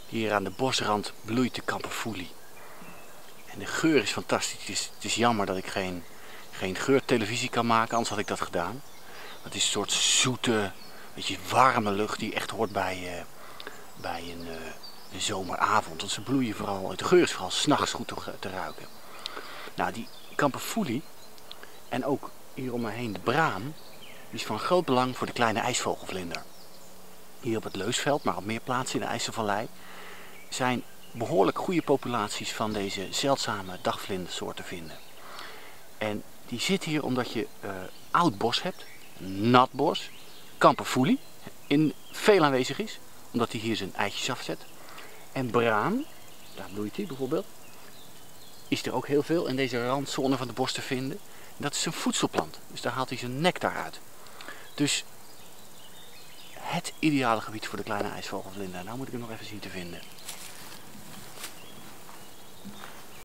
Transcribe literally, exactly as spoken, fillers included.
Hier aan de bosrand bloeit de kamperfoelie. En de geur is fantastisch. Het is, het is jammer dat ik geen, geen geurtelevisie kan maken, anders had ik dat gedaan. Het is een soort zoete, beetje warme lucht die echt hoort bij, uh, bij een, uh, een zomeravond. Want ze bloeien vooral, de geur is vooral 's nachts goed te, te ruiken. Nou, die kamperfoelie en ook hier om me heen de braam, die is van groot belang voor de kleine ijsvogelvlinder. Hier op het Leusveld, maar op meer plaatsen in de IJsselvallei, zijn behoorlijk goede populaties van deze zeldzame dagvlindersoort te vinden. En die zit hier omdat je uh, oud bos hebt, nat bos, kamperfoelie in veel aanwezig is, omdat hij hier zijn eitjes afzet. En braam, daar bloeit hij bijvoorbeeld, is er ook heel veel in deze randzone van de bos te vinden. En dat is een voedselplant, dus daar haalt hij zijn nectar uit. Dus het ideale gebied voor de kleine ijsvogelvlinder. Nou moet ik hem nog even zien te vinden.